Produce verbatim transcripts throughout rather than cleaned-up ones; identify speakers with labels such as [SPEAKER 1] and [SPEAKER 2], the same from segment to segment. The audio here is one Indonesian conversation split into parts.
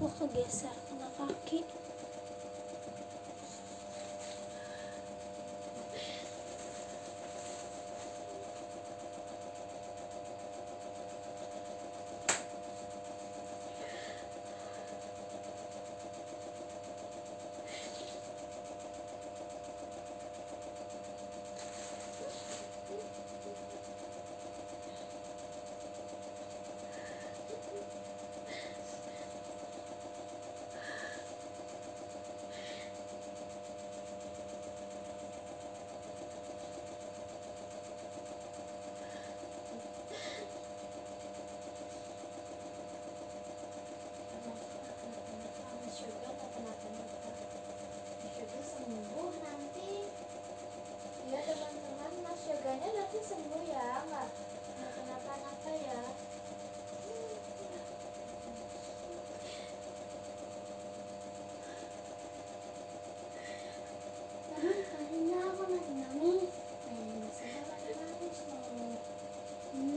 [SPEAKER 1] Wah, kegeser kena kaki.
[SPEAKER 2] Sembuh nanti ya teman-teman, Mas Yoganya nanti sembuh ya, nggak nggak kenapa-napa ya.
[SPEAKER 1] Teman, kayaknya aku lagi nangis.
[SPEAKER 2] Eh, sudah lagi nangis loh.
[SPEAKER 1] Hmm.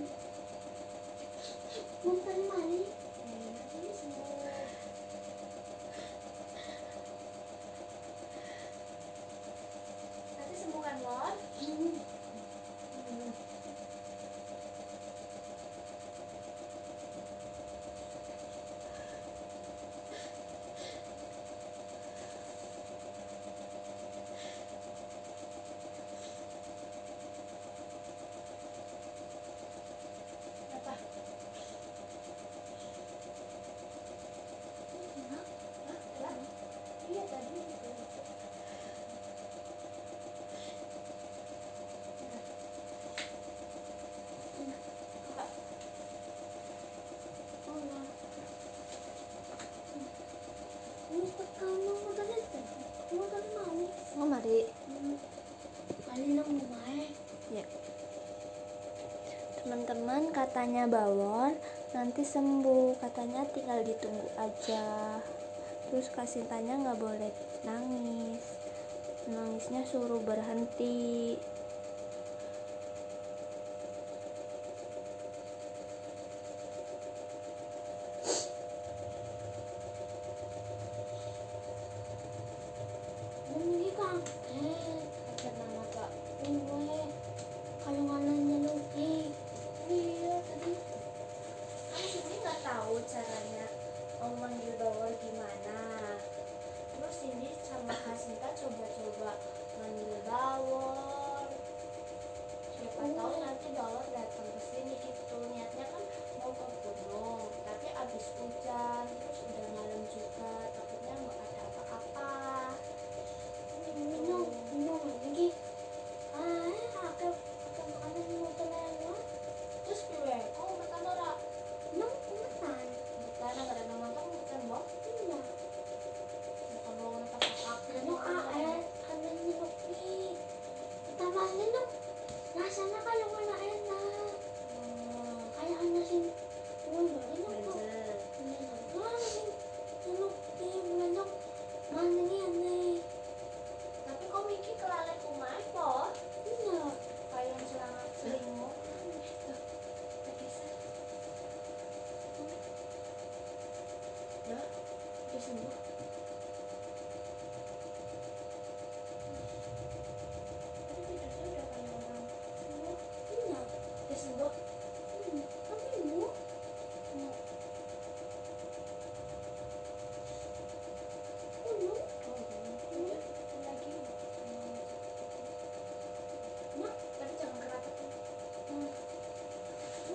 [SPEAKER 1] Bentar mari.
[SPEAKER 2] Eh, nanti sembuh. Nanti sembuh kan, Lor?
[SPEAKER 1] Hmm.
[SPEAKER 2] Hmm. Apa? Hah? Lah? Iya tadi itu. Coba.
[SPEAKER 1] Allah. Ini kamu mau tadi teh? Kamu tadi mau?
[SPEAKER 3] Oh, mari.
[SPEAKER 1] Hmm. Kali nang main.
[SPEAKER 3] Ya. Teman-teman, katanya Bawor nanti sembuh, katanya tinggal ditunggu aja. Terus Kak Sintanya nggak boleh nangis, nangisnya suruh berhenti.
[SPEAKER 1] Ini kaget.
[SPEAKER 2] Kaget nama Kak.
[SPEAKER 1] Gue kalau ngalanya Luki.
[SPEAKER 2] Iya tadi. Kamu sendiri nggak tahu caranya mau manggil Bawor gimana. Terus Cindy sama Kak Sinta coba-coba manggil Bawor. Siapa tahu nanti Bawor datang ke sini gitu. Niatnya kan mau ke gunung, tapi abis hujan, terus udah malam juga, takutnya nggak ada apa-apa.
[SPEAKER 1] Minum, minum lagi. Ah, aku aku makanan mau telan.
[SPEAKER 2] Terus piwe, kau betul ora?
[SPEAKER 1] Nang kuman.
[SPEAKER 2] Bukan, nggak ada nama kamu bukan boh?
[SPEAKER 1] Iya.
[SPEAKER 2] Bukan boh, nggak kaki.
[SPEAKER 1] Ano aet, ano ni Luki. Tamang nino. Nasana kayo nga na enak. Kaya ano sin. Ulo, ino ko.
[SPEAKER 2] Bener.
[SPEAKER 1] Ano sin. Luki, manok. Mana ni ane.
[SPEAKER 2] Tapi kok Miki kelalaian kumai po?
[SPEAKER 1] Iya.
[SPEAKER 2] Kayak yang selang selimut. Bergeser. Dah, udah sembuh. Tapi tidurnya udah kayak orang sembuh.
[SPEAKER 1] Iya.
[SPEAKER 2] Udah sembuh.
[SPEAKER 1] Hmm. Tapi ibu.
[SPEAKER 2] Hmm.
[SPEAKER 1] Ulo.
[SPEAKER 2] Oh, udah. Lagi.
[SPEAKER 1] Nah.
[SPEAKER 2] Tapi jangan kerapat.
[SPEAKER 1] Hmm.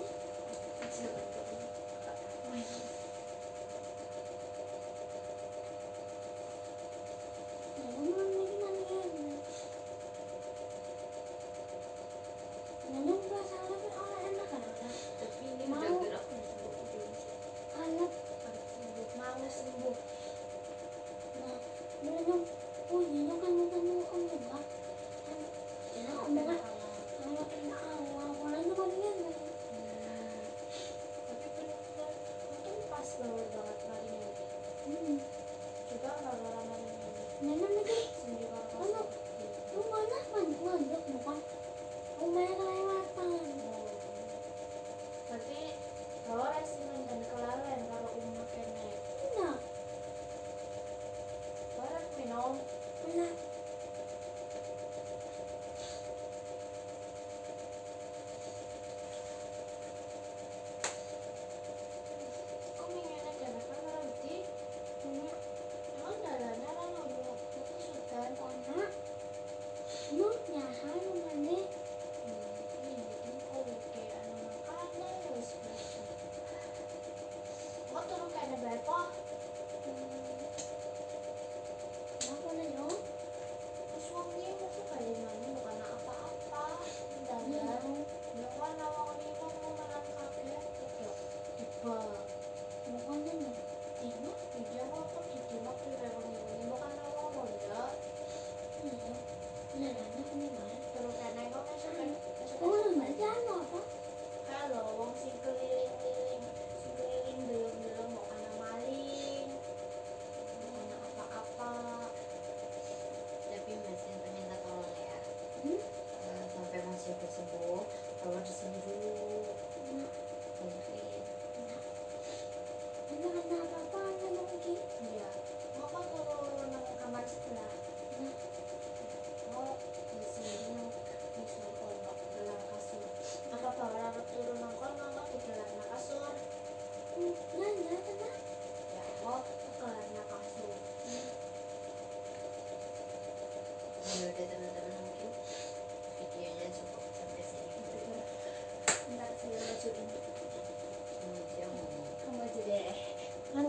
[SPEAKER 2] Kecil. Main.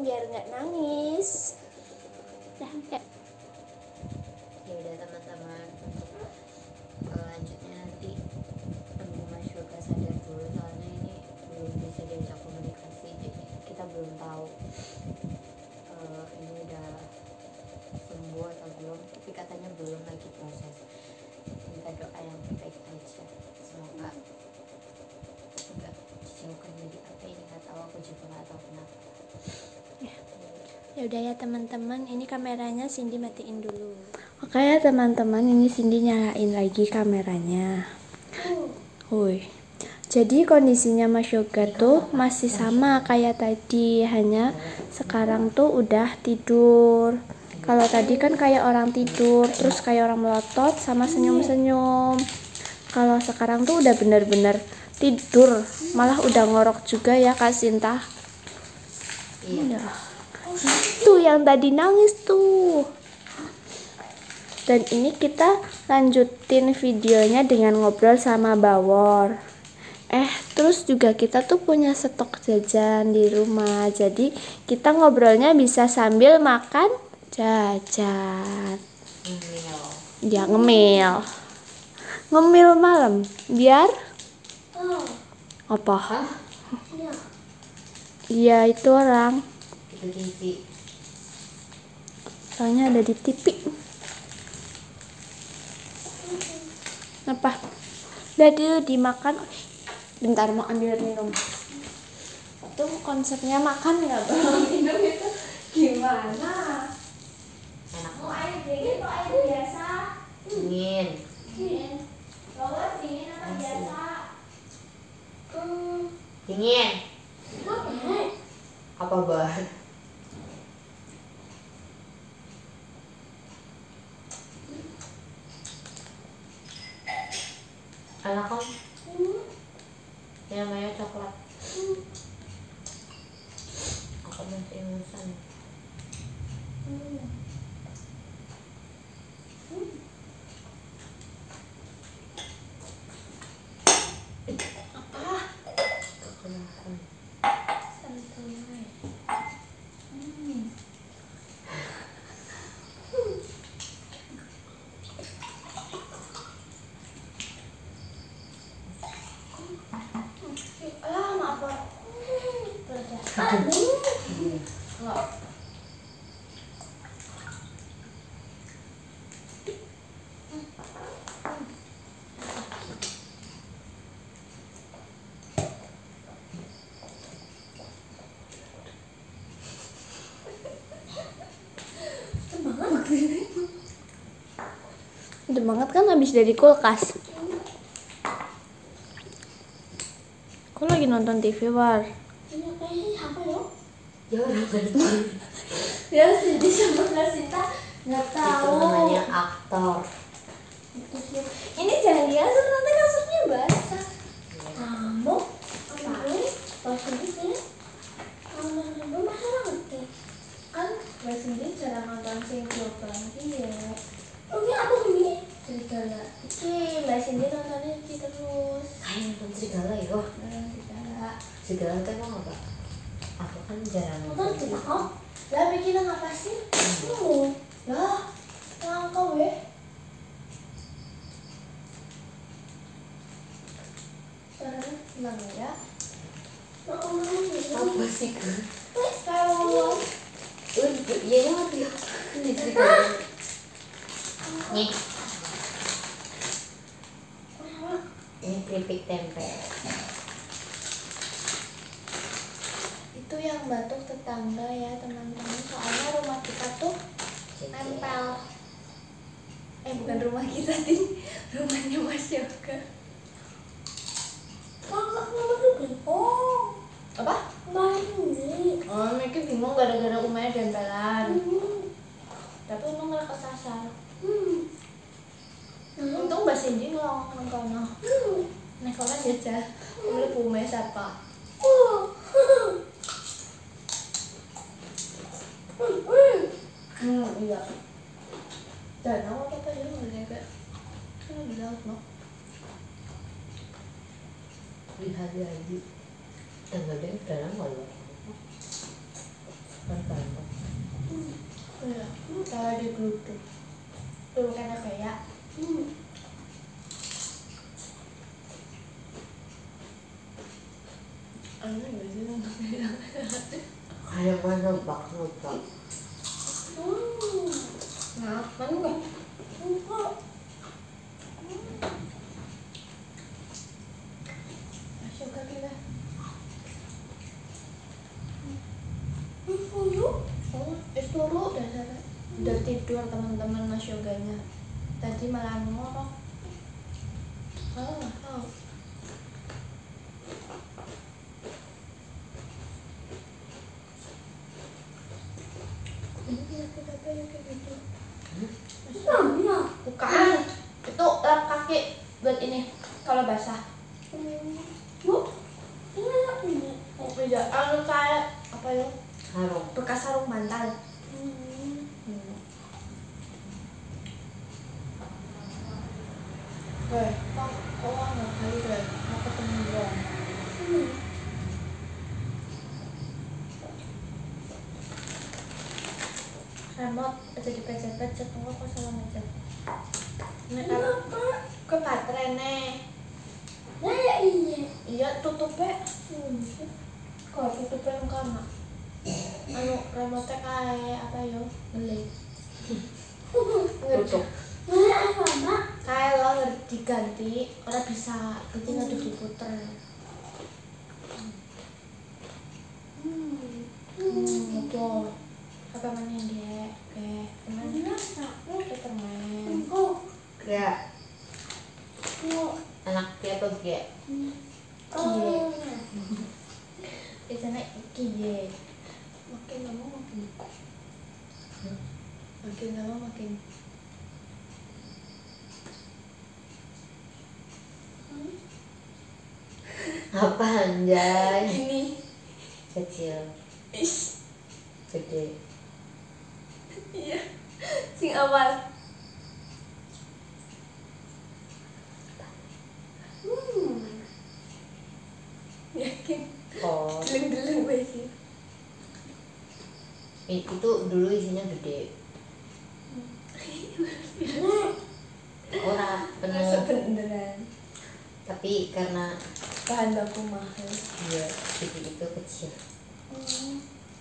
[SPEAKER 3] biar nggak nangis. Dah, ya.
[SPEAKER 4] Ya udah teman-teman, untuk uh, lanjutnya nanti tunggu Mas Yoga sadar dulu, soalnya ini belum bisa diajak komunikasi, jadi kita belum tahu uh, ini udah sembuh atau belum, tapi katanya belum, lagi proses. Minta doa yang baik aja, semoga enggak dijauhkan dari apa ini, nggak tahu, aku juga nggak tahu kenapa.
[SPEAKER 3] Ya udah ya teman-teman, ini kameranya Cindy matiin dulu. Oke ya teman-teman, ini Cindy nyalain lagi kameranya. Woi. Jadi kondisinya Mas Yoga tuh masih sama kayak tadi, hanya sekarang tuh udah tidur. Kalau tadi kan kayak orang tidur, terus kayak orang melotot sama senyum-senyum. Kalau sekarang tuh udah bener-bener tidur, malah udah ngorok juga ya Kak Sinta.
[SPEAKER 4] Iya.
[SPEAKER 3] Tuh yang tadi nangis tuh. Dan ini kita lanjutin videonya dengan ngobrol sama Bawor. Eh, terus juga kita tuh punya stok jajan di rumah. Jadi kita ngobrolnya bisa sambil makan jajan.
[SPEAKER 4] Ngemil.
[SPEAKER 3] Ya, ngemil. Ngemil malam. Biar
[SPEAKER 1] Oh,
[SPEAKER 3] apa?
[SPEAKER 4] Hah?
[SPEAKER 1] iya.
[SPEAKER 3] Iya, itu orang.
[SPEAKER 4] Itu T V.
[SPEAKER 3] Soalnya ada di T V. Apa? Udah dulu dimakan. Bentar mau ambil minum. Itu konsepnya makan nggak bawa minum itu gimana?
[SPEAKER 4] Enak
[SPEAKER 3] Mau
[SPEAKER 4] banget.
[SPEAKER 3] air dingin atau air biasa?
[SPEAKER 4] Dingin.
[SPEAKER 3] Dingin. Bawa dingin atau
[SPEAKER 4] Masih.
[SPEAKER 3] biasa?
[SPEAKER 1] Hmm,
[SPEAKER 4] Dingin.
[SPEAKER 1] apa?
[SPEAKER 4] Apa bahan? Enak kan?
[SPEAKER 1] Hmm,
[SPEAKER 4] Ini namanya coklat. Aku masih ingusan.
[SPEAKER 1] hmm.
[SPEAKER 4] Aku makan.
[SPEAKER 3] Santuy. Ah, maaf Bor. Udah.
[SPEAKER 1] Aduh.
[SPEAKER 3] Nggak. Udah banget kan habis dari kulkas. Kok lagi nonton T V, War?
[SPEAKER 1] Ini kayaknya apa ya?
[SPEAKER 4] Ya udah ngerti.
[SPEAKER 3] Ya, Cindy sama Kak Sinta nggak
[SPEAKER 4] Itu
[SPEAKER 3] tahu.
[SPEAKER 4] namanya aktor.
[SPEAKER 3] Ini jangan diasur, nanti kasurnya basah.
[SPEAKER 1] Kamu? Apa? Pas ini sih. Kamu belum masalah ngerti.
[SPEAKER 3] Kan Mbak Cindy jarang nonton sing global ya.
[SPEAKER 1] Oh, ini apa ini?
[SPEAKER 3] Serigala. Iki Mbak Cindy nontonnya iki terus.
[SPEAKER 4] Kayak nonton serigala ya.
[SPEAKER 3] Bareng serigala.
[SPEAKER 4] Serigala tuh emang apa? Aku kan jarang
[SPEAKER 1] Nonton
[SPEAKER 4] nonton.
[SPEAKER 1] kita kok.
[SPEAKER 3] Lah bikin apa sih?
[SPEAKER 1] Oh,
[SPEAKER 3] Lah, ngangkau weh. Suaranya senang ya.
[SPEAKER 1] mau ngomong
[SPEAKER 4] Apa sih kan?
[SPEAKER 3] Kalau
[SPEAKER 4] Udah, iya banget ya. Ini serigala. Nih, ini keripik tempe.
[SPEAKER 3] itu yang batuk tetangga ya teman-teman, soalnya rumah kita tuh nempel. Eh bukan rumah kita sih, rumahnya Mas Yoga.
[SPEAKER 1] Kakak mama tuh bingung.
[SPEAKER 3] Apa?
[SPEAKER 1] Main ini.
[SPEAKER 3] Oh, mereka bingung gara-gara rumahnya dempelan.
[SPEAKER 1] Hmm.
[SPEAKER 3] Tapi untung nggak kesasar.
[SPEAKER 1] Hmm.
[SPEAKER 3] Untung Mbak Cindy ngelong nang kono.
[SPEAKER 1] Hmm.
[SPEAKER 3] Nek kono jajah, mulai bumi siapa?
[SPEAKER 1] Oh. Hmm. Hmm.
[SPEAKER 3] Hmm, iya. Dan aku apa ya nggak jaga. Kan di laut no.
[SPEAKER 4] Lihat lagi. Tanggalnya dalam nggak loh? Kan
[SPEAKER 2] Iya, kayak di geluduk. Tuh kan apa ya?
[SPEAKER 1] Hmm.
[SPEAKER 2] Ano nggak sih namanya?
[SPEAKER 4] Kayak menebak-nebak.
[SPEAKER 1] Hmm.
[SPEAKER 2] Nah, kan nggak?
[SPEAKER 1] Enggak.
[SPEAKER 2] Masuk ke kita.
[SPEAKER 1] Dulu.
[SPEAKER 2] Oh, itu dulu udah udah tidur teman-teman Mas Yoganya. Tadi malah ngorok. Oh, nggak tahu. Ini penyakit apa ya kayak gitu?
[SPEAKER 1] Namanya.
[SPEAKER 2] Bukan. Itu lap kaki buat ini kalau basah.
[SPEAKER 1] Bu, ini anak ini.
[SPEAKER 2] Oh, beda. Anu kayak apa ya?
[SPEAKER 4] Sarung.
[SPEAKER 2] Bekas sarung bantal.
[SPEAKER 1] Hmm.
[SPEAKER 2] Hmm. Weh, kok kok nggak kali deh? Mau ketemu dong.
[SPEAKER 1] Hmm.
[SPEAKER 2] Remote aja dipencet-pencet, enggak kok salah mencet. Nah,
[SPEAKER 1] Kenapa?
[SPEAKER 2] kalau ke baterai nih.
[SPEAKER 1] Nah, ya ini.
[SPEAKER 2] Iya, tutupnya. Hmm. Kok tutupnya enggak mak? Anu remote kayak apa yo? Ngelik.
[SPEAKER 4] Tutup.
[SPEAKER 1] Nah, apa, Mak?
[SPEAKER 2] Kayak lo harus diganti, orang bisa, jadi nggak ada diputer.
[SPEAKER 1] Hmm.
[SPEAKER 2] Hmm, apa? Apa mana dia? Eh, teman
[SPEAKER 1] Kenapa?
[SPEAKER 2] kita permen.
[SPEAKER 1] Enggak.
[SPEAKER 4] Kayak
[SPEAKER 1] Enggak.
[SPEAKER 4] anak dia apa dia?
[SPEAKER 1] Oh.
[SPEAKER 2] Di sana kie. Makin lama makin. Makin lama makin.
[SPEAKER 4] Apa anjay?
[SPEAKER 2] Ini.
[SPEAKER 4] Kecil,
[SPEAKER 2] Ish.
[SPEAKER 4] gede.
[SPEAKER 2] Iya. Sing awal.
[SPEAKER 1] Hmm.
[SPEAKER 2] Yakin.
[SPEAKER 4] Oh,
[SPEAKER 2] Deleng-deleng sih.
[SPEAKER 4] i- itu dulu isinya gede.
[SPEAKER 1] Nah,
[SPEAKER 4] Ora
[SPEAKER 2] Masa
[SPEAKER 4] penuh,
[SPEAKER 2] beneran.
[SPEAKER 4] tapi karena
[SPEAKER 2] Bahan baku mahal.
[SPEAKER 4] dia gede itu kecil.
[SPEAKER 1] hmm.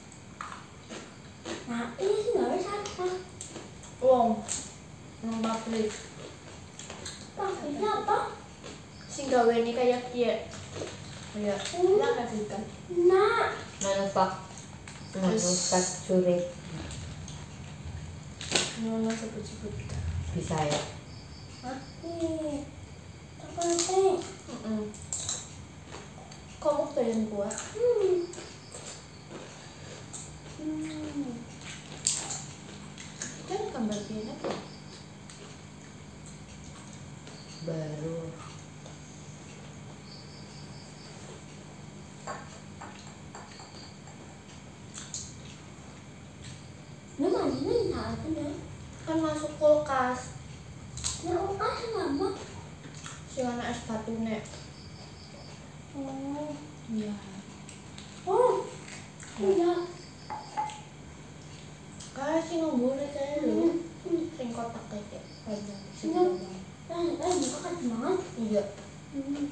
[SPEAKER 1] Nah, ini sebenarnya siapa?
[SPEAKER 2] Wong. Nomor plate.
[SPEAKER 1] Pakainya apa?
[SPEAKER 2] Sing gawe ini kayak dia. Iya.
[SPEAKER 1] Hmm.
[SPEAKER 2] Lah kasih kan.
[SPEAKER 1] Nah.
[SPEAKER 4] Manufak, manufakturing
[SPEAKER 2] Nono sebut-sebut.
[SPEAKER 4] bisa ya.
[SPEAKER 1] Nih. Coklatnya.
[SPEAKER 2] Heeh. Kamu pengen buat?
[SPEAKER 1] Hmm. Hmm.
[SPEAKER 2] Kan gambar dia apa?
[SPEAKER 4] Baru
[SPEAKER 1] Ini mandinya di saat ini.
[SPEAKER 2] Kan masuk kulkas.
[SPEAKER 1] Nah, ukas kenapa?
[SPEAKER 2] Sing ana es batu nek.
[SPEAKER 1] Oh.
[SPEAKER 2] Iya.
[SPEAKER 1] Oh. Iya.
[SPEAKER 2] Kayak sing ngombore kayak lho. Sing kotak kayak panjang. Sing
[SPEAKER 1] Iya.
[SPEAKER 2] panjang.
[SPEAKER 1] Nah, eh, buka kan semangat.
[SPEAKER 2] Iya.
[SPEAKER 1] Hmm.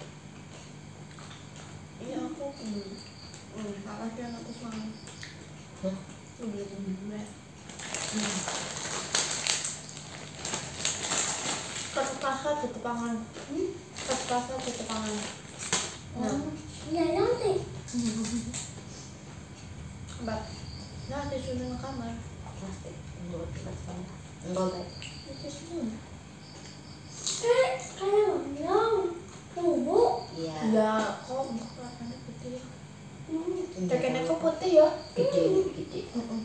[SPEAKER 2] Iya aku belum. Hmm, salah dia aku sama.
[SPEAKER 4] Hah?
[SPEAKER 2] Udah dulu. Kertas tutup pangan.
[SPEAKER 1] Hmm.
[SPEAKER 2] Kertas tutup pangan. Nah,
[SPEAKER 1] Oh. Iya, yang sih.
[SPEAKER 2] Mbak. Nah, tisu nang kamar.
[SPEAKER 4] plastik, enggak plastik, enggak baik.
[SPEAKER 2] Tisu.
[SPEAKER 1] Eh, kayak bilang. Bubuk.
[SPEAKER 4] Iya.
[SPEAKER 2] Ya, kok warnanya putih.
[SPEAKER 1] Hmm.
[SPEAKER 2] Tekennya kok putih ya?
[SPEAKER 4] Gede, gede.
[SPEAKER 2] Heeh.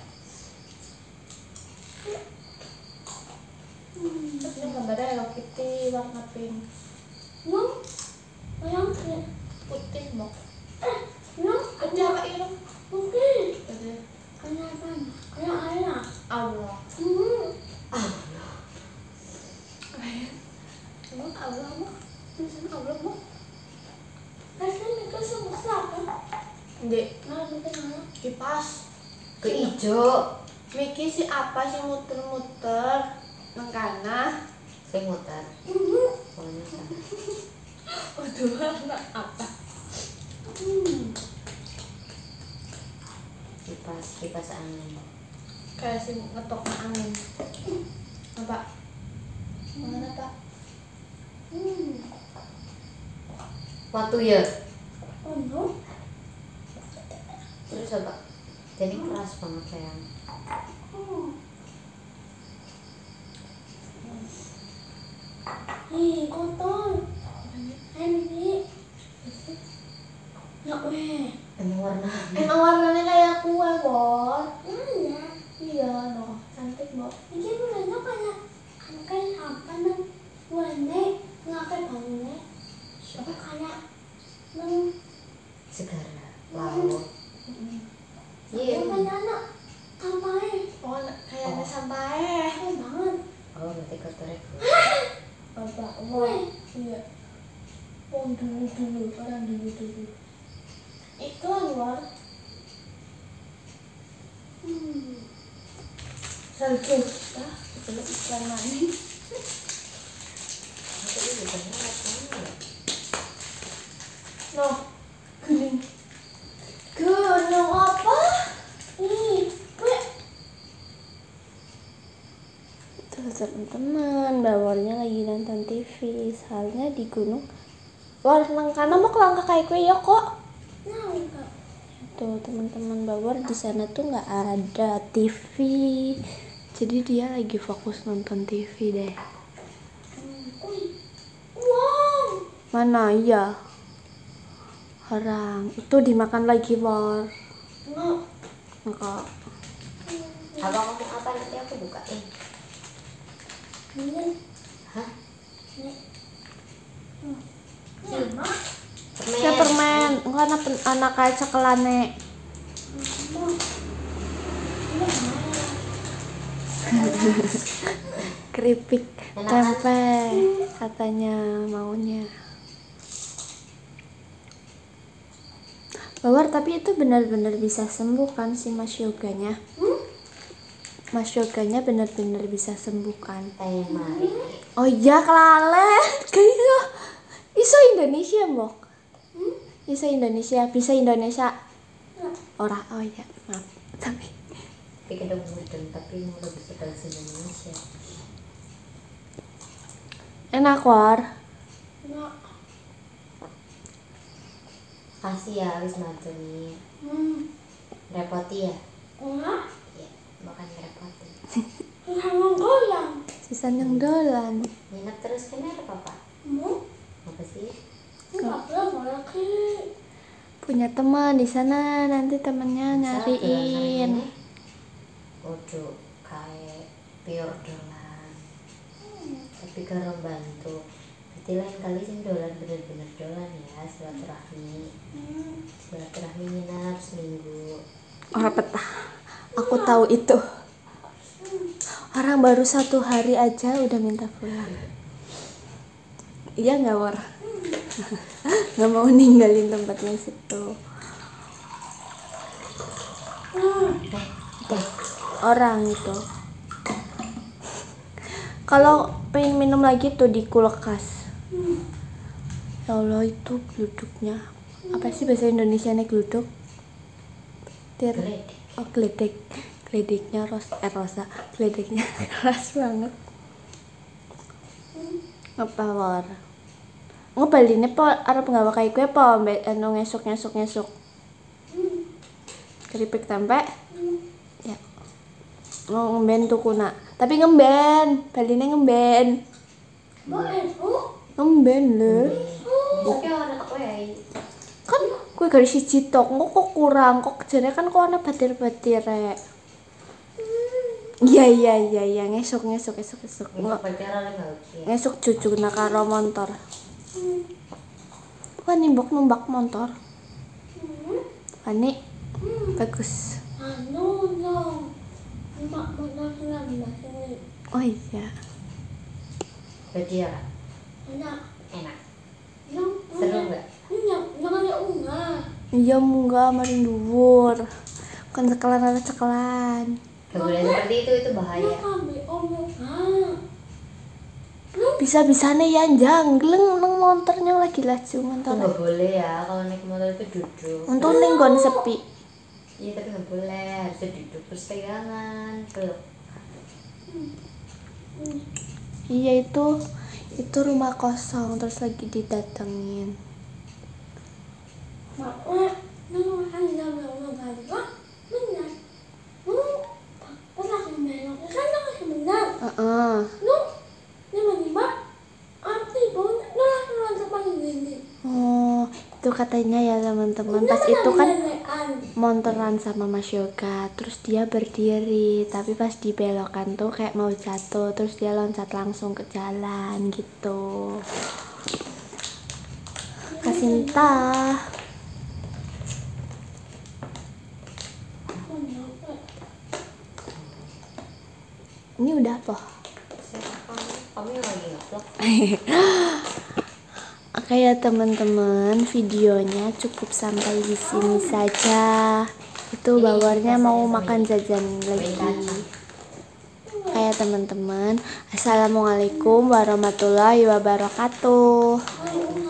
[SPEAKER 1] Hmm.
[SPEAKER 2] Terus ini gambarnya Hello Kitty warna pink.
[SPEAKER 1] Yang. Yang kayak.
[SPEAKER 2] Putih mau.
[SPEAKER 1] Eh, yang.
[SPEAKER 2] Ada apa ini?
[SPEAKER 1] Mungkin.
[SPEAKER 2] Ada
[SPEAKER 1] Kayak apa? Kayak ayah.
[SPEAKER 2] Allah.
[SPEAKER 1] Hmm.
[SPEAKER 4] Ah,
[SPEAKER 2] Emang Allah mah? Tulisan Allah mah?
[SPEAKER 1] Rasanya itu sebesar kan?
[SPEAKER 2] Dek,
[SPEAKER 1] Nah, mungkin mana?
[SPEAKER 2] kipas.
[SPEAKER 4] ke ijo.
[SPEAKER 3] Miki si apa sih muter-muter nang kana?
[SPEAKER 4] Saya mutar. Pokoknya sama.
[SPEAKER 3] Waduh, anak apa?
[SPEAKER 1] Hmm.
[SPEAKER 4] Kipas, kipas angin.
[SPEAKER 3] Kayak si ngetok angin. Apa? Mana Pak?
[SPEAKER 1] Hmm.
[SPEAKER 4] Waktu ya.
[SPEAKER 1] Oh no.
[SPEAKER 4] Terus apa? Jadi keras banget sayang.
[SPEAKER 1] Hmm. Ih, kotor. Ini. Nggak weh.
[SPEAKER 4] Emang warna.
[SPEAKER 3] Emang warnanya kayak kue, Bor.
[SPEAKER 1] Iya.
[SPEAKER 3] Iya, no. Cantik, Bor.
[SPEAKER 1] Ini mulanya kayak kayak apa nang warna nggak kayak bangunnya. Apa kayak nang
[SPEAKER 4] Segara. Laut. Iya.
[SPEAKER 1] yang kayak anak sampai
[SPEAKER 3] Oh, kayaknya
[SPEAKER 4] Oh.
[SPEAKER 3] sampai.
[SPEAKER 1] kayak banget.
[SPEAKER 4] Oh, berarti kotornya gue.
[SPEAKER 3] Apa?
[SPEAKER 1] Weh.
[SPEAKER 3] Iya. Oh, dulu dulu, orang dulu dulu. Iklan, Bor.
[SPEAKER 1] Hmm.
[SPEAKER 3] Salju. Ah, itu iklan mana?
[SPEAKER 4] Tapi bukan banget ya.
[SPEAKER 3] No, gunung. Gunung apa?
[SPEAKER 1] Ih, weh.
[SPEAKER 3] Tuh teman-teman, bawarnya lagi nonton T V. Soalnya di gunung. War, nang kana mau kelangka kayak kue ya kok.
[SPEAKER 1] Nah, enggak.
[SPEAKER 3] Tuh teman-teman, bawar di sana tuh nggak ada T V. Jadi dia lagi fokus nonton T V deh.
[SPEAKER 1] Wih. Wow.
[SPEAKER 3] Mana ya? Orang itu dimakan lagi, War.
[SPEAKER 1] Nggak.
[SPEAKER 3] Enggak.
[SPEAKER 4] Abang ngomong apa nanti aku bukain.
[SPEAKER 1] Ini.
[SPEAKER 4] Hah?
[SPEAKER 1] Nih. Hmm. Sama.
[SPEAKER 4] Permen.
[SPEAKER 3] Ya permen, enggak anak anak kayak cekelane.
[SPEAKER 1] Mau. Ini
[SPEAKER 3] Keripik
[SPEAKER 4] Enak
[SPEAKER 3] tempe katanya maunya. Bawar, tapi itu benar-benar bisa sembuh kan si Mas Yoganya?
[SPEAKER 1] Hmm?
[SPEAKER 3] Mas Yoganya benar-benar bisa sembuh kan?
[SPEAKER 4] Kayak mari.
[SPEAKER 3] Oh iya, kelalen. Kayak iso Indonesia, Mbok.
[SPEAKER 1] Hmm?
[SPEAKER 3] Iso Indonesia, bisa Indonesia.
[SPEAKER 1] Nggak.
[SPEAKER 3] Ora, oh iya, maaf. Tapi
[SPEAKER 4] Tapi kadang mudeng, tapi mau lebih suka bahasa Indonesia.
[SPEAKER 3] enak, War.
[SPEAKER 1] Nggak.
[SPEAKER 4] Kasih ya, habis maju nih.
[SPEAKER 1] Hmm.
[SPEAKER 4] Repoti ya?
[SPEAKER 1] Nggak.
[SPEAKER 4] Iya, bahkan ngerepotin.
[SPEAKER 1] Jangan goyang.
[SPEAKER 3] Sisa yang dolan.
[SPEAKER 4] Nginep terus kenapa papa?
[SPEAKER 1] Mau?
[SPEAKER 4] Apa sih?
[SPEAKER 1] Nggak boleh lagi.
[SPEAKER 3] Punya teman di sana, nanti temennya nyariin.
[SPEAKER 4] Ojo kayak pure dolan. Tapi kalau bantu. Berarti lain kali sih dolan bener-bener dolan ya, silaturahmi.
[SPEAKER 1] Hmm.
[SPEAKER 4] Silaturahmi nginap seminggu.
[SPEAKER 3] Orang petah. Aku tahu itu. Orang baru satu hari aja udah minta pulang. Iya nggak, War? Nggak mau ninggalin tempatnya situ. Orang itu. Kalau pengen minum lagi tuh di kulkas. Ya Allah, itu gluduknya. Apa sih bahasa Indonesianya gluduk? Tir.
[SPEAKER 4] Geledek.
[SPEAKER 3] Oh, geledek. Geledeknya ros eh rosa. Geledeknya keras banget. Ngapa, War? Ngebalinnya po arep nggawa kayak kue po mbek anu ngesuk-ngesuk-ngesuk. Keripik tempe. Ya. Mau ngemben tuku nak. Tapi ngemben, baline ngemben.
[SPEAKER 1] Boleh, Bu?
[SPEAKER 3] Ngemben lho.
[SPEAKER 4] Tapi orang aku ya.
[SPEAKER 3] Kan kue garis siji tok, kok kok kurang, kok jane kan kok ana batir-batir rek. Iya iya iya iya ngesuk ngesuk ngesuk ngesuk.
[SPEAKER 4] Nggak pacaran lagi nggak oke.
[SPEAKER 3] Ngesuk cucu nak karo motor. Wah, nimbok numbak motor. Wani bagus.
[SPEAKER 1] Anu, no. Mak mau lagi lagi.
[SPEAKER 3] Oh iya.
[SPEAKER 4] Berarti ya
[SPEAKER 1] Enak.
[SPEAKER 4] enak.
[SPEAKER 1] Yang
[SPEAKER 4] Seru nggak?
[SPEAKER 1] Yang jangan ada unga.
[SPEAKER 3] Iya munggah maring dhuwur. Kan cekelan ada cekelan.
[SPEAKER 4] Gak boleh seperti itu, itu bahaya.
[SPEAKER 1] Kami omongan.
[SPEAKER 3] Bisa-bisanya ya janggleng nang motornya lagi laju
[SPEAKER 4] Itu
[SPEAKER 3] motor.
[SPEAKER 4] nggak boleh ya, kalau naik motor itu duduk.
[SPEAKER 3] Untung ning nggon sepi.
[SPEAKER 4] Iya tapi nggak boleh, harusnya duduk terus pegangan peluk.
[SPEAKER 3] Iya itu itu rumah kosong terus lagi didatengin.
[SPEAKER 1] Mak, nung makan jam lama balik lah, benar. Nung, pas aku belok, kan aku benar.
[SPEAKER 3] Heeh.
[SPEAKER 1] Nung, tiba-tiba, arti pun, nung aku loncat paling gini.
[SPEAKER 3] Oh, itu katanya ya teman-teman. Pas itu kan montoran sama Mas Yoga, terus dia berdiri, tapi pas di belokan tuh kayak mau jatuh, terus dia loncat langsung ke jalan gitu. Kasinta. Ini udah apa?
[SPEAKER 4] Siapa kamu? Kamu yang lagi ngevlog?
[SPEAKER 3] Oke ya teman-teman, videonya cukup sampai di sini saja. Itu bawarnya mau makan jajan lagi. Kayak teman-teman, assalamualaikum warahmatullahi wabarakatuh.